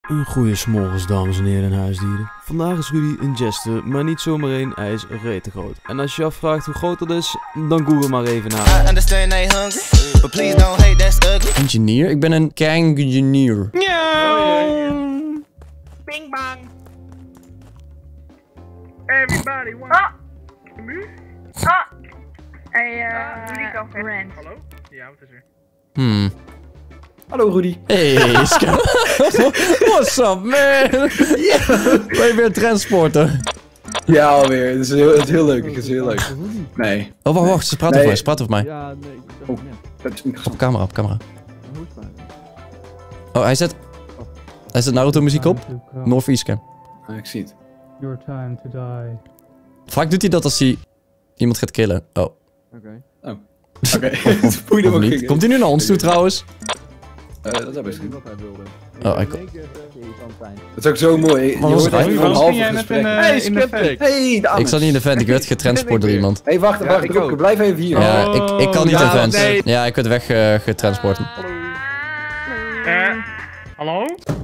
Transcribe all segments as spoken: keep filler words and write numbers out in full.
Een goeie smorgens, dames en heren en huisdieren. Vandaag is Rudy een jester, maar niet zomaar één, hij is rete groot. En als je je afvraagt hoe groot dat is, dan google maar even na. Engineer? Ik ben een engineer. Bing bang. Everybody wants ah. Ah. Hey, uh, Rudy kan Rand. Hallo? Ja, wat is er? Hmm. Hallo Rudy. Hey, Scott. What's up, man? Yeah. Ben je weer transporter? Ja, alweer. Het is heel, het is heel leuk. Het is heel leuk. Nee. Oh, wacht, wacht. Ze praten nee. over mij. Ze praten over mij. Ja, nee. Oh, dat is niet op camera, op camera. Oh, hij zet... Hij zet Naruto muziek op. Northeast cam. Ah, ik zie het. Your time to die. Vaak doet hij dat als hij iemand gaat killen. Oh. Oké. Okay. Oh. Oké. Okay. Of niet. Komt hij nu naar ons toe trouwens? Uh, dat zou best wat hij wilde. Oh, hij komt. Dat is ook zo mooi. Je hoort echt een halve gesprek. Hey, Skeptic! Hey, ik zat niet in de vent, ik werd getransport door iemand. Hey, wacht, wacht, ja, ik blijf even hier. Ja, ik, ik kan niet ja, in vent. Nee. Ja, ik werd weg uh, getransport. Uh, hallo?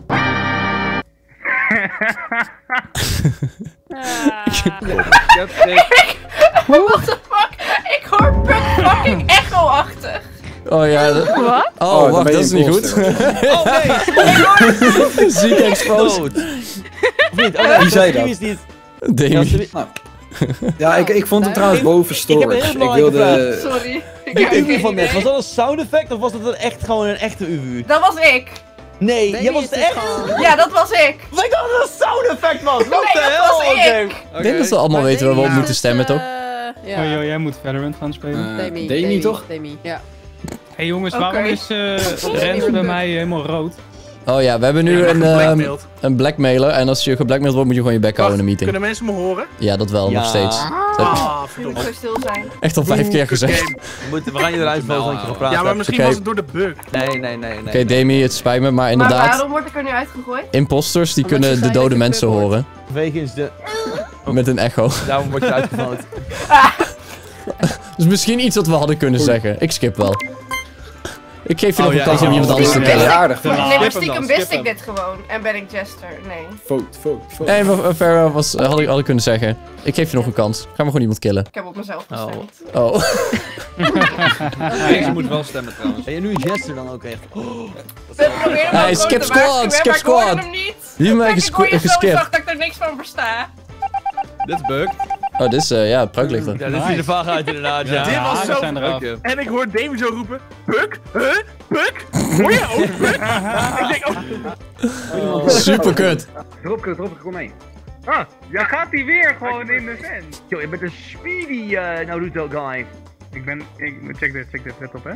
What the fuck? Ik hoor Puck fucking echo-achtig. Oh ja, dat... Wat? Oh, oh wacht, dat is niet goed. Oh nee! Ziek exposed. Of niet? Oh, nee, wie zei dat? Is niet... Demi. Nou. Ja, ik, ik vond hem trouwens boven storage. Ik, ik wilde... Sorry. Ik Ik heb U V geen van net, idee. was dat een sound effect of was dat een echt gewoon een echte U V? Dat was ik. Nee, jij was het echt? Ja, dat was ik. Ik dacht dat het een sound effect was! What Nee, the dat hell? was Oké. ik. Ik denk dat we allemaal weten waar we op moeten stemmen, toch? Ja. Oh joh, jij moet Valorant gaan spelen. Uh, Demi, Demi, Demi, toch? Demi, ja. Hey jongens, Oké. waarom is uh, Rens bij mij helemaal rood? Oh ja, we hebben nu een, um, een blackmailer en als je geblackmailed wordt moet je gewoon je bek houden in een meeting. Kunnen mensen me horen? Ja, dat wel, Ja. nog steeds. Dat heb ik Ah, Je moet verdomme. zo stil zijn. echt al vijf keer gezegd. Game. We, moeten, we gaan je eruit vallen dat je gepraat Ja, maar hebt. misschien Oké. was het door de bug. Nee, nee, nee, nee. Oké, okay, Demi, het spijt me, maar Maar inderdaad, waarom word ik er nu uitgegooid? imposters die Omdat kunnen ze de zei dode dat je mensen puk wordt. horen. Vanwege is de... Met een echo. Daarom word je uitgevallen. Dus misschien iets wat we hadden kunnen zeggen. Ik skip wel. Ik geef je Oh, nog een ja, kans om ja. iemand anders te Dat is killen. aardig van je. Nee, maar Skip hem stiekem dan, wist skip ik hem. dit gewoon. En ben ik jester. Nee. Vote, vote, vote. Nee, maar Farah was, had ik, had ik kunnen zeggen. Ik geef je nog een kans. Ga maar gewoon iemand killen. Ik heb op mezelf gestemd. Oh. Deze moet wel stemmen trouwens. Ben je nu een jester dan ook echt? We proberen hem Hey, ook skip gewoon te squad, waarschuwen, skip maar ik hoorde squad. hem niet. Die heeft mij Kijk, ik hoor je zo geskipt. zacht dat ik er niks van versta. Dit is bug. Oh, dit is, uh, ja, pruiklichter. Ja, dit ziet er vaag uit inderdaad, ja. Dit was we zo zijn eraf. Oké. En ik hoor Demi zo roepen, Puck? Huh? Puck? Hoor je ook Puck? Ik denk, oh. Super kut. Dropke, Dropke, kom mee. Ah, ja, gaat hij weer gewoon in de vent. Yo, je bent een speedy uh, Naruto guy. Ik ben, ik, check dit, check dit, let op hè.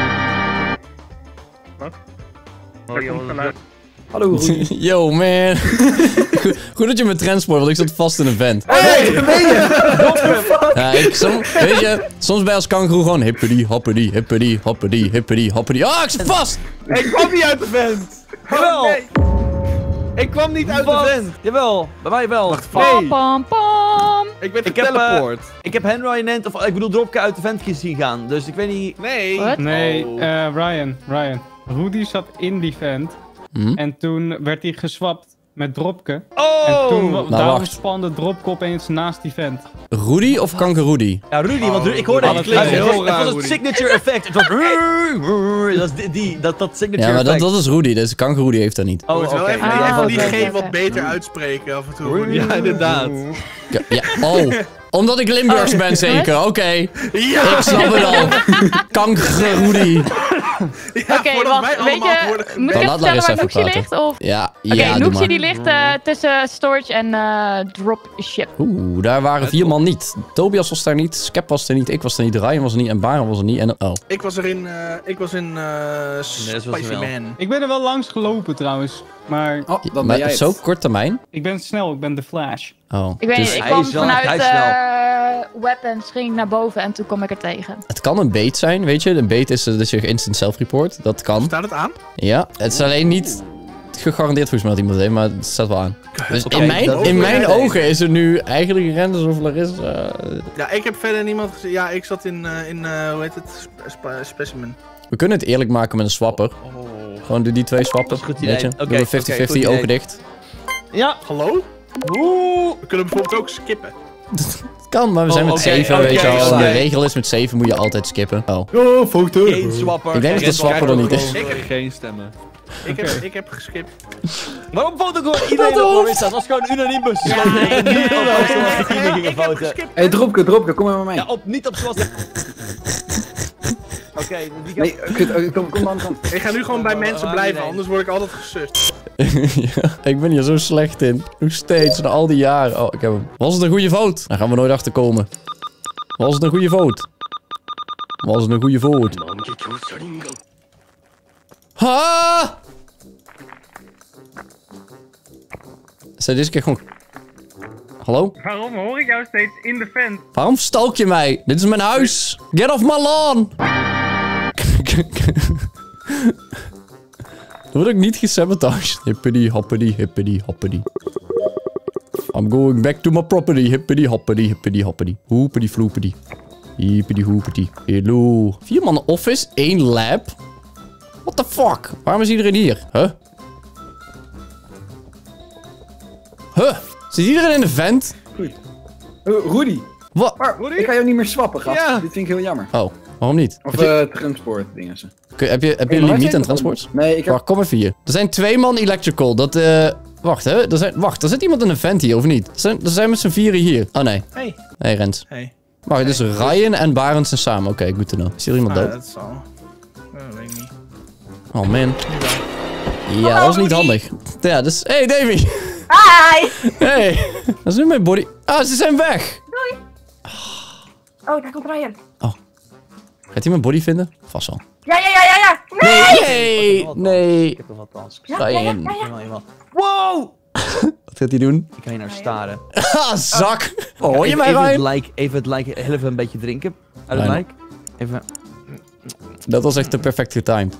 Wat? Oh, joh, dat is- Hallo Rudy. Yo, man. goed, goed dat je me transport, want ik zat vast in een vent. Hey, dat ben je! Ja, ik, som, weet je, soms ben je als kangoeroe gewoon hippity, hoppity, hippity, hoppity, hippity, hoppity. Ah, ik zit vast! Ik kwam niet uit de vent! Jawel! Oh, nee. Ik kwam niet uit Wat? de vent! Jawel, bij mij wel. Nee. Pam pam! Ik ben Ik heb, geteleport. uh, ik heb Henry Nant, of ik bedoel Dropke uit de vent zien gaan, dus ik weet niet... Nee. Wat? Nee, Oh. eh Ryan, Ryan. Rudy zat in die vent Hm? en toen werd hij geswapt met Dropke. Oh! En toen, wa- daarom wacht. spande Dropke opeens naast die vent. Rudy of kangeroedi? Ja, Rudy, want Rudy, ik hoorde Alle het klinken. twee. Het was, Heel het raar, was het Rudy. signature effect. Het was... Dat is die, die dat, dat signature Ja, maar dat, effect. dat is Rudy, dus kangeroedi heeft dat niet. Oh, Oh, oké. wel even, Ah, even oké, diegene oké, wat oké. beter uitspreken af en toe. Ja, inderdaad. Ja, ja, oh, omdat ik Limburgs ben zeker, oké. Ja! Ik snap het al. Kangeroedi. Ja, Oké, voordat wij wacht, weet allemaal je, worden- moet Dan ik laat even Larissa vertellen waar even Nooksie praten. ligt? Of... Ja, Oké, ja, doe Nooksie maar. die ligt uh, tussen storage en uh, dropship. Oeh, daar waren vier man niet. Tobias was daar niet, Skep was er niet, ik was er niet, Ryan was er niet en Baron was er niet en... Oh. Ik was er in, uh, ik was in uh, dat was Spicy wel. Man. Ik ben er wel langs gelopen trouwens, maar Oh, dan ben Maar jij het. zo kort termijn? ik ben snel, ik ben de Flash. Oh. Ik weet Dus niet, ik hij kwam is wel- vanuit hij is snel. uh, weapons, ging ik naar boven en toen kwam ik er tegen. het kan een bait zijn, weet je. Een bait is uh, dat je instant self-report. Dat kan. Staat het aan? Ja, het is alleen niet gegarandeerd volgens mij dat iemand het heeft, maar het staat wel aan. Dus Oké, in mijn, dat- in mijn Nee. ogen is er nu eigenlijk Renders of Larissa. Ja, ik heb verder niemand gezien. Ja, ik zat in, uh, in uh, hoe heet het? Sp sp specimen. We kunnen het eerlijk maken met een swapper. Oh, Gewoon doe die twee swappen. Dat is een goed idee. Weet je? Oké, Doen we vijftig oké, vijftig, goed ogen idee. dicht. Ja. Hallo? Oeh. We kunnen bijvoorbeeld ook skippen. Het kan, maar we zijn Oh, met oké, zeven, oké, weet je wel. oké. De regel is met zeven moet je altijd skippen. Oh. Oh, foto. Geen swapper. Ik denk dat de swapper er niet is. Ik heb Geen stemmen. Ik heb, ik heb geskipt. Waarom vote gewoon iedereen dat voor is dat? Dat was gewoon unaniem besloten. Niet op zoals team gingen Ik heb voten. geskipt. Hé, hey, Dropke, Dropke, kom maar met mij. Ja, op, niet op zoals... Oké, die gaat... Nee, kut, oh, kom, kom aan de kant. Ik ga nu gewoon bij Oh, mensen oh, blijven, iedereen. anders word ik altijd gesust. Ja, ik ben hier zo slecht in. Nog steeds, na al die jaren. Oh, ik heb hem. Was het een goede vote? Daar gaan we nooit achter komen. Was het een goede vote? Was het een goede vote? Ha! Zij deze keer gewoon... Hallo? Waarom hoor ik jou steeds in de vent? Waarom stalk je mij? Dit is mijn huis. Get off my lawn. Dan word ik niet gesabotaged. Hippity hoppity hippity hoppity. I'm going back to my property. Hippity hoppity hippity hoppity. Hoopity floopity. Hippity hoopity. Hello. Vier man office, één lab. What the fuck? Waarom is iedereen hier? Huh? Huh? Zit iedereen in de vent? Goed. Uh, Rudy. Wat? Maar, ik ga jou niet meer swappen, gast. Ja. Dit vind ik heel jammer. Oh, waarom niet? Of eh transport dingen ze. Kun- Heb je, heb je een limiet aan transports? Nee, ik heb... Wacht, kom even hier. Er zijn twee man electrical. Dat, eh... Wacht, hè? Er zijn... Wacht, er zit iemand in een vent hier, of niet? Er zijn, er zijn met z'n vieren hier. Oh, nee. Hey. Hey, Rens. Hey. Wacht, dus Ryan en Barend zijn samen. Oké, good to know. Is hier iemand Ah, dood? dat is al... Oh, weet ik niet. Oh, man. Ja, dat was niet handig. Ja, dus... Hey, Davy. Hi! Hey. Dat is nu mijn body... Ah, ze zijn weg. Doei! Oh, daar komt Ryan. Gaat hij mijn body vinden? Vast wel. Ja, ja, ja, ja, ja! Nee! Nee, nee. Ik heb nog wat kans. Ja, ja, ja, Ryan. ja, ja. Eenmaal, eenmaal. Wow! Wat gaat hij doen? Ik ga hier naar staren. Ah, zak. Oh, hoor je Even- mij, even het Ryan? like, even het like, heel even een beetje drinken. Uit het Ryan. like. Even... Dat was echt te perfect getimed.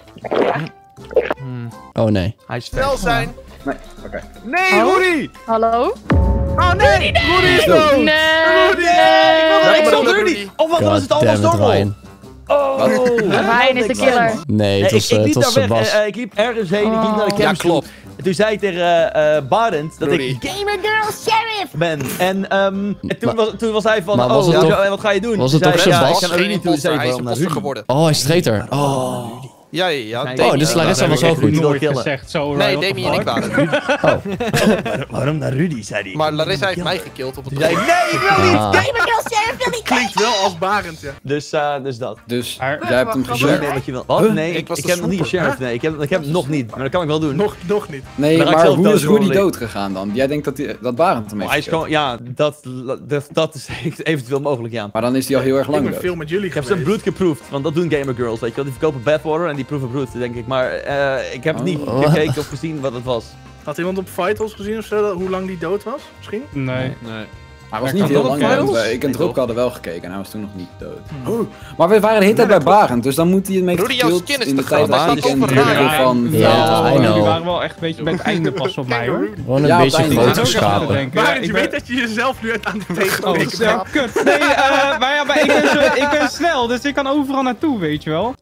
Oh, nee. Hij is Snel ver. zijn. Nee, oké. Nee, Rudy! Hallo? Oh nee! Rudy is dood! Nee. Rudy! Ik Ik wil wil Rudy! Oh, wat was God het allemaal damn it, stormel? Ryan. Oh! Ryan is de killer. Nee, Nee, het ik, was, ik eh, liep het was daar weg. Sebas. eh, eh, ik liep ergens heen. Ik liep naar de Oh. Ja, campus toe. klopt. En toen zei ik tegen eh eh, Barend dat Rudy. ik Gamer Girl Sheriff! ben. En, ehm, en toen, Maar- was, toen was hij van, maar oh, was het hoezo- toch- en wat ga je doen? was Toen het toch zei ik, ja, Sebas? ik ga naar Rudy toe. Toen zei Hij ik, is een waarom naar poster Rudy? geworden. Oh, hij is traitor. Oh. Ja, ja, ja. Nee, Demi- Oh, dus ja, Larissa dat was heb wel ik goed. Niet Nooit killen. gezegd zo. Nee, Ryan, what Demi the en ik fuck? waren het. Waarom- Waarom naar Rudy, zei hij. Maar Larissa heeft mij gekild op het Toen zei ik, begin. nee, ik wil niet! Ah. Gamer Girl Sheriff wil niet! Klinkt wel als Barend, ja. Dus, eh, dus dat. Dus, Maar- jij hebt hem Doe gezegd. ermee wat je wil. Wat? Huh? Nee, Ik ik, was ik de heb nog niet swooper. gesheriffd. Nee, ik heb, ik heb hem nog niet. Maar dat kan ik wel doen. Nog, nog niet. Nee, Dan ga ik maar zelf hoe is dood Rudy worden. dood gegaan dan? Jij denkt dat, die, dat Barend hem Oh, heeft hij is gekild. gewoon, ja, dat, dat, dat is eventueel mogelijk, ja. Maar dan is hij al heel erg Ik lang ben dood. veel met jullie Ik heb geweest. zijn bloed geproefd, want dat doen gamer girls, weet je wel. Die verkopen bathwater en die proeven bloed, denk ik. Maar eh, ik heb Oh. niet Oh. gekeken of gezien wat het was. Had iemand op Vitals gezien of zo, dat- hoe lang die dood was? Misschien? Nee. Nee. Hij was Ja, niet kan heel dat lang op dood. Vitals? Wij- Ik en Nee, Dropke toch? hadden wel gekeken en hij was toen nog niet dood. Oh. Maar we waren de hele tijd bij Barend, dus dan moet hij het mee Rudy, jouw gekild skin is in de te tijd groot. dat Hij ik staat en overal. Dropke Ja, van... Ja, Ja, I know. die waren wel echt een beetje bij het einde pas op mij hoor. Gewoon een Ja, op beetje het einde. groot Ik zit ook even te geschapen. denken. Ja, Barend, ik je ben- weet dat je jezelf nu aan de tegen Oh, bent. snel, kut. Nee, eh, maar ja, maar ik ben, zo, ik ben snel, dus ik kan overal naartoe, weet je wel.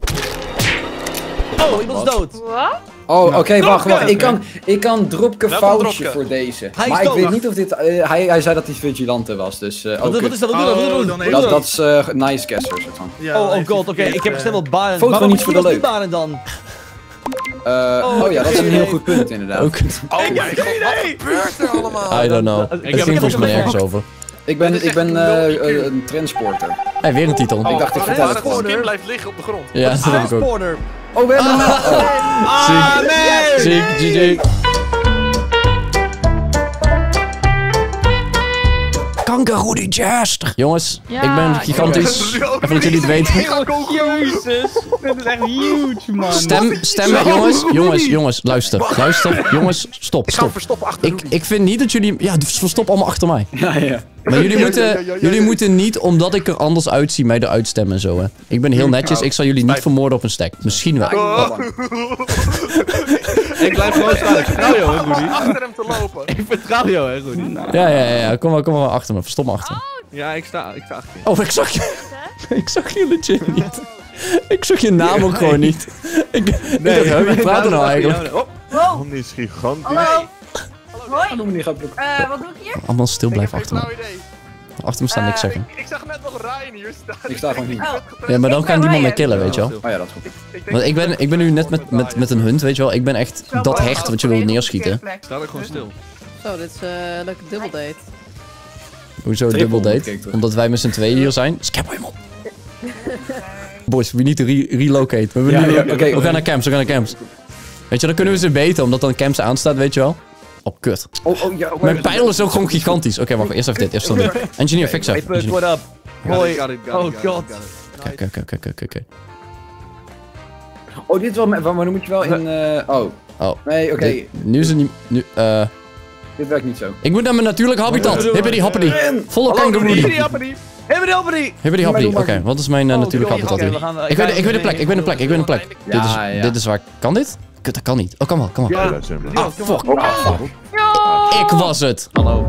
Oh, iemand is dood. Wat? Oh, oké, wacht, wacht. Ik Oké. kan, ik kan Dropke Welkom, foutje Dropke. voor deze. Hij is maar ik dood. weet niet of dit... eh, hij, hij zei dat hij vigilante was, dus... eh, Wat, ook wat kut. is dat? Wat doe je? Wat doe je? Oh, Wat dan doe je? heeft- Dat, dat is eh nice guesser, soort van. Ja, Oh, dan oh heeft god, hij oké, ik heb eh, gestemd op Barend. Foto Maar niet waarom voor kies de je leuk. Barend dan? Eh, Oh, oh ja, dat is een oké. heel goed punt inderdaad. Ook. Oh mijn god, wat gebeurt er allemaal? I don't know. Ik Het heb- ging ik volgens heb- mij nergens over. Ik ben, Dat is ik ben echt eh, nul I Q. eh, een transporter. Hey, weer een titel. Ik dacht, ik vertel het Maar gewoon. het skin blijft liggen op de grond. Ja, dat heb ik ook. Transporter. Oh, we hebben hem wel. Oh. Ziek. Ziek, G G. Kangaroo Jester. Jongens, Ja, ik ben gigantisch. Even dat jullie het weten. Jezus, dit is echt huge, man. Stem, stemmen, jongens. Jongens, jongens, luister. Luister. Jongens, stop, Ik ga hem stop. verstoppen achter Ik, ik vind niet dat jullie... Ja, dus verstop allemaal achter mij. Ja, ja. Maar jullie Ja, moeten, ja, ja, ja, ja, jullie ja. moeten niet, omdat ik er anders uitzie, mij eruit stemmen en zo, hè. Ik ben heel netjes. Ik zal jullie niet vermoorden op een stack. Misschien wel. Oh. Ik blijf gewoon staan. Ik vertrouw jou, hè, Rudy. achter hem te lopen. Ik vertrouw jou, hè, Rudy. Ja, ja, ja, ja. Kom maar, kom maar achter me. Verstop me achter me. Ja, ik sta, ik sta achter je. Oh, ik zag je. Ik zag je legit niet. Ik zoek je naam ook gewoon niet. Ik, nee, ik dacht, wie praat er nou eigenlijk? Wow. Man is gigantisch. Hallo. Hoi. Hallo meneer Grapbroek. Eh, wat doe ik hier? Allemaal stil blijven Ik heb achter geen me. flauw idee. Achter me staan niks zeggen. Ik zag net nog Ryan hier staan. Ik sta gewoon niet. Oh. Ja, maar dan Ik kan ben die man mij Ryan. killen, weet je wel. Oh ja, dat is goed. Ik denk Want ik ben, ik ben nu net met, met, met een hunt, weet je wel. Ik ben echt Zo, dat oh, hecht wat je wil neerschieten. Sta er gewoon stil. Zo, dit is eh, een leuke double date. Hoezo Triple, double kijk date? toch. Omdat wij met z'n tweeën hier zijn. Scap hem op. Boys, we need to re relocate. We, hebben Ja, nu- ja, oké. we gaan naar camps, we gaan naar camps. Weet je, dan kunnen we ze beter, omdat dan camps aanstaat, weet je wel. Oh, kut. Oh, oh, ja. Oh, Mijn pijl is ook gewoon gigantisch. Oké, wacht, eerst even dit, eerst even dit. Engineer, fix Hey, up. Puk, what up? Hoi. Oh god. Oké, oké, oké, oké, oké. Oh, dit is wel... Maar dan moet je wel in... eh, oh. Oh. Nee, oké. Dit- Nu is het niet... Nu, eh... Dit werkt niet zo. Ik moet naar mijn natuurlijke habitat. Hippity hoppity. Volle kangaroo. Hippity hoppity. Hippity hoppity. Hippity hoppity. Oké, wat is mijn eh, natuurlijke oké, habitat oké, hier? we gaan, eh, Ik weet, ga ik weet een plek, even- ik weet een plek, ik weet een plek. Ja, Dit is, ja. dit is waar... Kan dit? Kut, dat kan niet. Oh, kan wel, kan wel. Ja, dat zijn we. Ah, fuck. Ik was het. Hallo.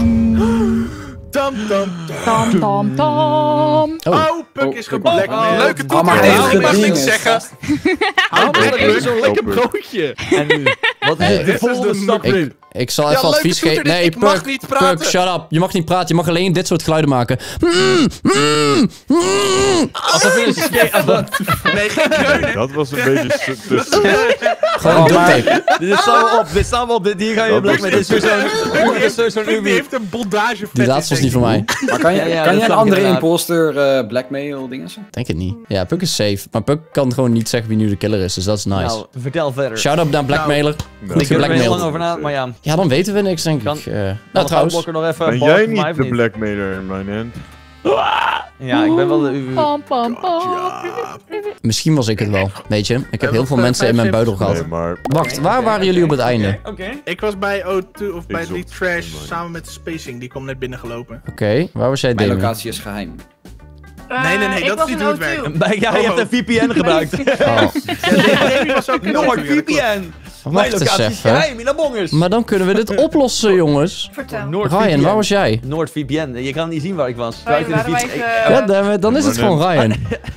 Tam, tam, Tam tam tam. Oh. Oh, Puk is geblackmailed. Leuke Oh, maar toeter. hij Ik mag heeft niks gedingen. zeggen. Waarom Puk, heb je Puk, zo'n lekker Puk. broodje? En nu? Wat is Hey, de volgende stap nu? Ik, ik zal Ja, even leuke advies toeter, geven. dit- Nee, ik mag Puk, niet praten. Puk, shut up. Je mag niet praten, je mag alleen dit soort geluiden maken. Mm, mm, mm. Alsof je een skate... Nee, geen kreunen. Dat was een beetje s- tussen. Gewoon duct tape. Dit staan we op, dit staan we op. Dit, hier ga je Dat black is met. Dit is sowieso een- dit is sowieso een Die Ubi. heeft een bondage Die laatste was niet voor mij. Maar kan, je, Ja, ja, kan dat jij een zag ik andere inderdaad. imposter eh, blackmail dingen? Denk het niet. Ja, Puk is safe. Maar Puk kan gewoon niet zeggen wie nu de killer is, dus dat is nice. Nou, vertel verder. Shout-out naar Blackmailer. Nou, Ik heb er heel lang geblackmailed. over na, maar ja. Ja, dan weten we niks, denk Kan- ik. Eh, nou, Dan trouwens. gaat Blokker nog even Ben bar jij voor mij, niet of de blackmailer in mijn hand? Ja, ik ben wel de Ubi. Pam pam pam. Misschien was ik het wel. Weet je, ik heb heel veel nog, mensen eh, in mijn vijf buidel Nee, gehad. maar... Wacht, waar waren jullie op het einde? Oké. Ik was bij O twee, of bij Ik die zocht- trash, Oh my. samen met Spacing. Die komt net binnengelopen. Oké, waar was jij, Mijn Damien? locatie is geheim. Eh, Nee, nee, nee, ik dat was is niet in hoe het O twee. werkt. Bij- Ja, je hebt een V P N gebruikt. Oh, Davy was ook in O Noord twee, V P N. Mijn wacht eens locatie is even. geheim, in de bongers. Maar dan kunnen we dit oplossen, jongens. Vertel. Noord Ryan, waar was jij? Noord V P N. Je kan niet zien waar ik was. Ryan, Buiten de waren wij V P N. even- Ja, dammit, dan is het gewoon Ryan.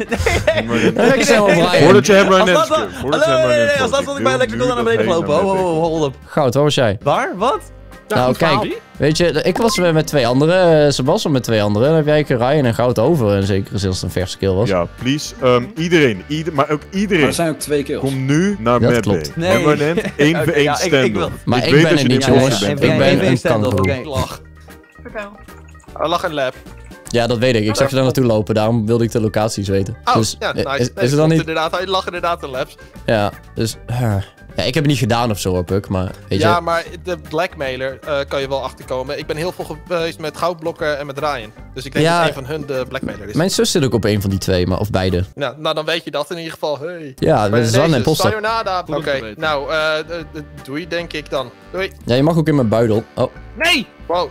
Dan ik zeg op Ryan. Voordat je hem Als mijn dat hand dan... skip, voordat je Hallo, hem nee, mijn nee, hand als dat skip. stond ik Ik bij wil Electrical nu naar dat beneden hij gelopen. naar Oh, mij oh, oh, hold op. Goud, waar was jij? Waar? Wat? Nou, kijk. Weet je, ik was weer met twee anderen. Uh, Sebastian met twee anderen. Dan heb jij Ryan en Goud over. En zeker als het een verse kill was. Ja, please. Um, iedereen, ieder, maar ook Maar iedereen. er zijn ook twee kills. Kom nu naar Dat Mad klopt. Bay. Nee. Permanent, één voor Oké, één ja, ik- ik wil- stand-off. Maar ik weet ben dat er je niet, boos jongens. bent. Ik ben een stand-off, kanker. oké. Lach. Vertel. Hij lag in lab. Ja, dat weet ik. Ik zag je daar naartoe lopen. Daarom wilde ik de locaties weten. Oh, dus, ja, eh, nice. is, Nee, is het dan klopt niet... Inderdaad, hij lag inderdaad in labs. Ja, dus... uh, ja, ik heb het niet gedaan of zo, hoor, Puk. Maar, weet Ja, je... maar de blackmailer uh, kan je wel achterkomen. Ik ben heel veel geweest met Goudblokker en met Ryan. Dus ik denk Ja, dat een van hun de blackmailer is. Mijn zus zit ook op een van die twee, maar, of beide. Ja, nou, dan weet je dat in ieder geval. Hey. Ja, Maar dat is Zan en deze, Poster. Sayonara. Oké, om te weten. nou, eh uh, uh, doei denk ik dan. Doei. Ja, je mag ook in mijn buidel. Oh, oké. Nee! Wow.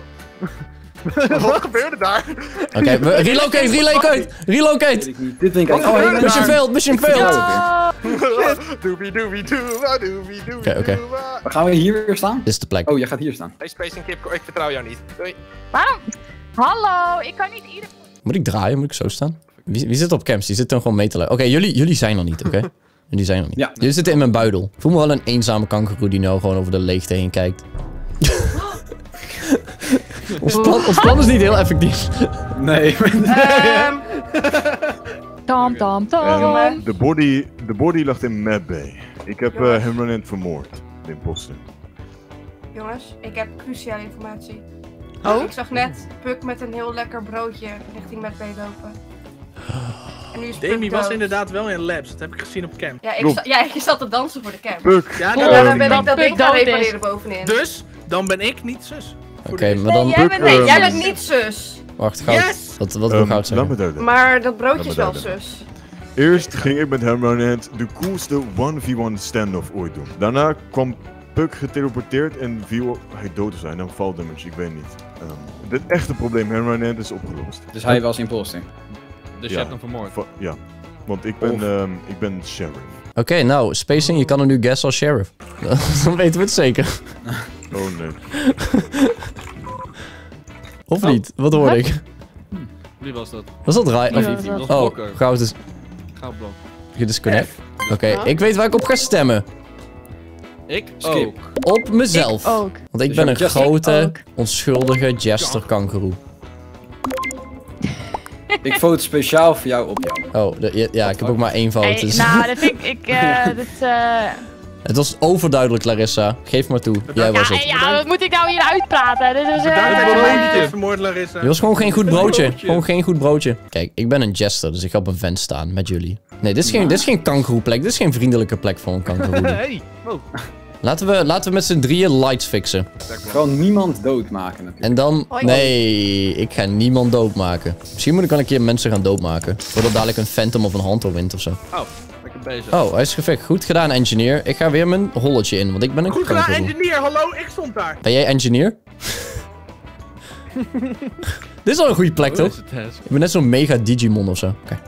Wat gebeurde daar? we- relocate, relocate, relocate! Dit denk ik... Wat Oh, hey, gebeurde Mission daar? failed, mission failed! Doobie doobie doobie doobie doobie. Oké, oké. Gaan we hier weer staan? Dit is de plek. Oh, jij gaat hier staan. Hey Space en Kip, ik vertrouw jou niet. Doei. Waarom? Hallo, ik kan niet ieder... Moet ik draaien? Moet ik zo staan? Wie, wie zit op camps? Die zit dan gewoon mee te luisteren. Oké, jullie, jullie zijn er niet, oké? Jullie zijn er niet. Ja. Jullie zitten in mijn buidel. Ik voel me wel een eenzame kangoeroe die nou gewoon over de leegte heen kijkt. ons, plan, ons plan is niet heel effectief. Nee. Ehm, Tam tam tam. En de body, de body lag in Mad Bay. Ik heb uh, hem net vermoord. De imposter. jongens, ik heb cruciale informatie. Oh? Ik zag net Puk met een heel lekker broodje richting Mad Bay lopen. En nu is Puk Demi was dood. inderdaad wel in labs. Dat heb ik gezien op camp. Ja, ik, Klopt. sta, ja, ik zat te dansen voor de camp. Puk. Ja, Ja, dat- dan ben Ehm, ik dat Puk ding gaan dood is. repareren bovenin. Dus, dan ben ik niet zus. Oké, maar Nee, dan... jij bent, nee, Ehm, jij bent niet zus. Wacht, goud. Yes! Wat, wat wil Um, goud laat zeggen? me duidelijk. Maar dat broodje Laat is me wel duidelijk. zus. Eerst ging ik met Permanent de coolste one v one standoff ooit doen. Daarna kwam Puk geteleporteerd en viel hij dood te zijn. Dan fall damage, ik weet niet. Um, het echte probleem Permanent is opgelost. Dus hij was imposter. Dus je Ja. hebt hem vermoord. Va- ja, want ik ben, Of- um, ik ben sheriff. Oké, nou, Spacing, je kan er nu guess als sheriff. Dan weten we het zeker. Oh nee. Of niet? Wat hoorde ik? Wie was dat? Was dat Ryan? Ja, Of- dat was Oh, Blokker. goud is... Goudblok. Gedisconnect. Oké, okay, ik weet waar ik op ga stemmen. Ik Skip. ook. Op mezelf. Ik ook. Want ik Dus ben een Jester? grote, onschuldige jester kangeroe. Ik vote speciaal voor jou op jou. Oh, de, ja, ja, ik heb ook maar één vote. Hey, Dus. nou, dat vind ik... ik uh, dat, uh... Het was overduidelijk, Larissa. Geef maar toe. Jij was ja, het. ja, wat moet ik nou hier uitpraten? Dit is... Bedankt dat je Uh, mij niet hebt vermoord, Larissa. Je was gewoon geen goed broodje. Gewoon geen goed broodje. Kijk, ik ben een jester, dus ik ga op een vent staan met jullie. Nee, dit is geen, dit is geen kangeroeplek. Dit is geen vriendelijke plek voor een kangeroe. Hey. Oh. Laten we, laten we met z'n drieën lights fixen. Gewoon niemand doodmaken natuurlijk. En dan... Nee, ik ga niemand doodmaken. Misschien moet ik wel een keer mensen gaan doodmaken. Voordat dadelijk een Phantom of een Hunter wint of zo. Oh, lekker bezig. Oh, hij is gefixt. Goed gedaan, engineer. Ik ga weer mijn holletje in, want ik ben een Goed gedaan, kangeroe. engineer. Hallo, ik stond daar. Ben jij engineer? Dit is al een goede plek, Oh, toch? is het, hè? Ik ben net zo'n mega Digimon of zo. Oké. Okay.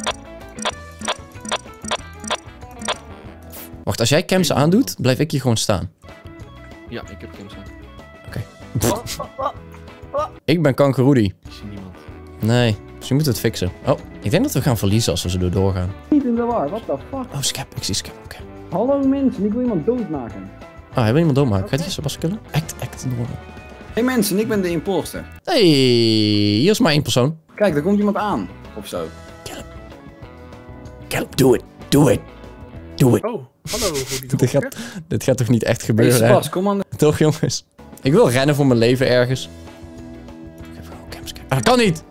Wacht, als jij cams aandoet, blijf ik hier gewoon staan. Ja, ik heb Kimson. Oké. Okay. Ik ben kangeroedi. Ik zie niemand. Nee, dus je moet het fixen. Oh, ik denk dat we gaan verliezen als we zo doorgaan. Niet in de war, what the fuck? Oh, Scap, ik zie Scap, oké. Okay. Hallo mensen, ik wil iemand doodmaken. Oh, hij wil iemand doodmaken. Gaat hij Sebas killen? Act, act, normal. Hey mensen, ik ben de imposter. Hey, hier is maar één persoon. Kijk, er komt iemand aan. Of zo. Kill hem. Kill hem, do it, do it. Do it. Oh, hallo. dit, gaat, dit gaat toch niet echt gebeuren, hey, Sebas, kom aan. Toch, jongens? Ik wil rennen voor mijn leven ergens. Ah, dat kan niet!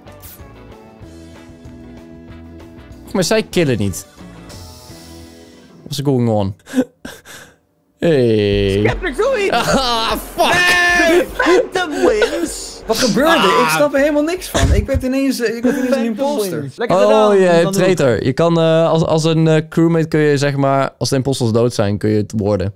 Maar zij killen niet. What's going on? Hey. Skeptic, doe iets! Ah, fuck! Nee! Phantom wins! Wat gebeurde? Ah. Ik snap er helemaal niks van. Ik werd ineens, ik werd ineens een imposter. Oh, je yeah, traitor. Je kan uh, als, als een uh, crewmate kun je zeg maar, als de imposters dood zijn, kun je het worden.